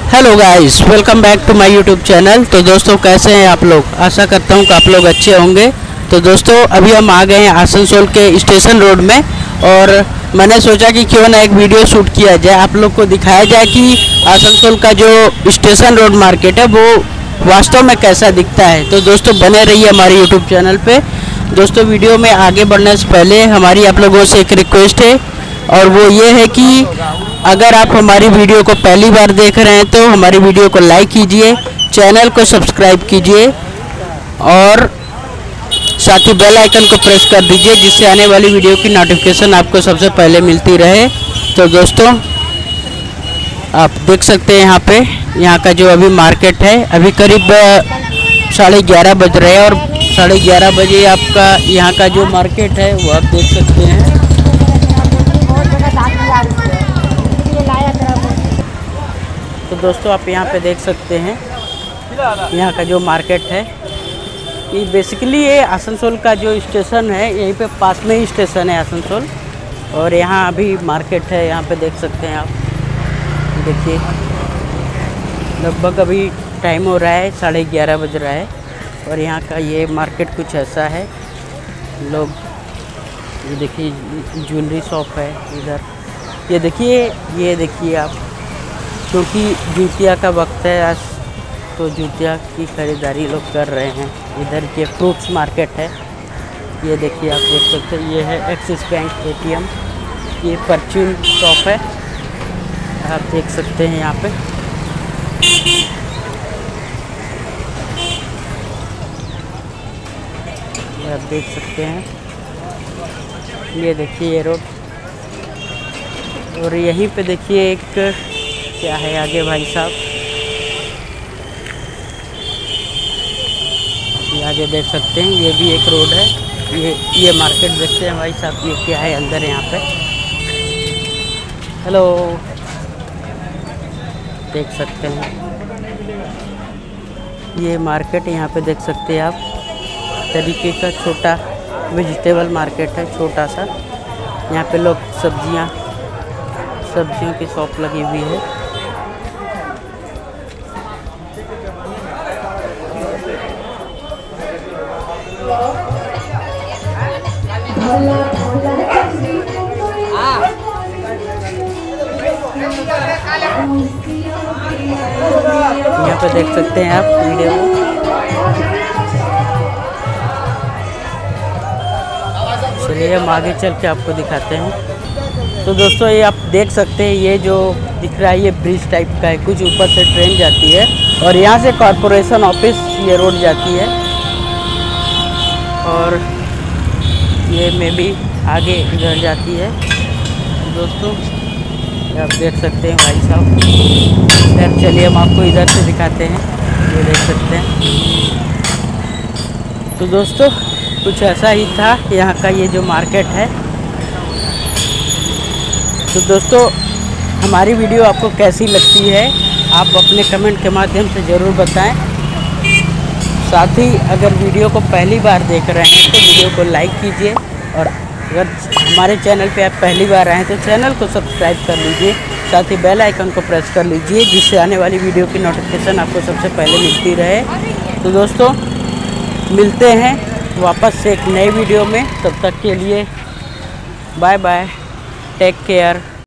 Hello guys, welcome back to my YouTube channel. तो दोस्तों कैसे हैं आप लोग? आशा करता हूं कि आप लोग अच्छे होंगे। तो दोस्तों अभी हम आ गए हैं आसनसोल के स्टेशन रोड में और मैंने सोचा कि क्यों ना एक वीडियो शूट किया जाए, आप लोग को दिखाया जाए कि आसनसोल का जो स्टेशन रोड मार्केट है वो वास्तव में कैसा दिखता है। तो दोस्तों बने रहिए हमारे यूट्यूब चैनल पे। दोस्तों वीडियो में आगे बढ़ने से पहले हमारी आप लोगों से एक रिक्वेस्ट है और वो ये है कि अगर आप हमारी वीडियो को पहली बार देख रहे हैं तो हमारी वीडियो को लाइक कीजिए, चैनल को सब्सक्राइब कीजिए और साथ ही बेल आइकन को प्रेस कर दीजिए जिससे आने वाली वीडियो की नोटिफिकेशन आपको सबसे पहले मिलती रहे। तो दोस्तों आप देख सकते हैं यहाँ का जो अभी मार्केट है, अभी करीब 11:30 बज रहे हैं और 11:30 बजे आपका यहाँ का जो मार्केट है वो आप देख सकते हैं। तो दोस्तों आप यहाँ पे देख सकते हैं यहाँ का जो मार्केट है, ये बेसिकली ये आसनसोल का जो स्टेशन है, यहीं पे पास में ही स्टेशन है आसनसोल और यहाँ अभी मार्केट है। यहाँ पे देख सकते हैं आप, देखिए लगभग अभी टाइम हो रहा है 11:30 बज रहा है और यहाँ का ये मार्केट कुछ ऐसा है। लोग ये देखिए ज्वेलरी शॉप है इधर, ये देखिए आप, क्योंकि जूतिया का वक्त है आज तो जूतिया की ख़रीदारी लोग कर रहे हैं। इधर के फ्रूट्स मार्केट है, ये देखिए आप देख सकते हैं, ये है एक्सिस बैंक ATM, ये परचून शॉप है, आप देख सकते हैं यहाँ पे। आप देख सकते हैं, ये देखिए ये रोड और यहीं पे देखिए एक क्या है आगे भाई साहब, ये आगे देख सकते हैं, ये भी एक रोड है। ये मार्केट देखते हैं भाई साहब, ये क्या है अंदर यहाँ पे। हेलो, देख सकते हैं ये मार्केट, यहाँ पे देख सकते हैं आप, तरीके का छोटा वेजिटेबल मार्केट है, छोटा सा। यहाँ पे लोग सब्जियों की शॉप लगी हुई है। यहाँ पे देख सकते हैं आप वीडियो में। चलिए हम आगे चल के आपको दिखाते हैं। तो दोस्तों ये आप देख सकते हैं, ये जो दिख रहा है ये ब्रिज टाइप का है, कुछ ऊपर से ट्रेन जाती है और यहाँ से कॉरपोरेशन ऑफिस ये रोड जाती है और ये में भी आगे इधर जाती है। दोस्तों आप देख सकते हैं भाई साहब, इधर चलिए हम आपको इधर से दिखाते हैं, ये देख सकते हैं। तो दोस्तों कुछ ऐसा ही था यहाँ का ये जो मार्केट है। तो दोस्तों हमारी वीडियो आपको कैसी लगती है आप अपने कमेंट के माध्यम से ज़रूर बताएं। साथ ही अगर वीडियो को पहली बार देख रहे हैं तो वीडियो को लाइक कीजिए और अगर हमारे चैनल पे आप पहली बार आए हैं तो चैनल को सब्सक्राइब कर लीजिए, साथ ही बेल आइकन को प्रेस कर लीजिए जिससे आने वाली वीडियो की नोटिफिकेशन आपको सबसे पहले मिलती रहे। तो दोस्तों मिलते हैं वापस से एक नए वीडियो में, तब तक के लिए बाय बाय, टेक केयर।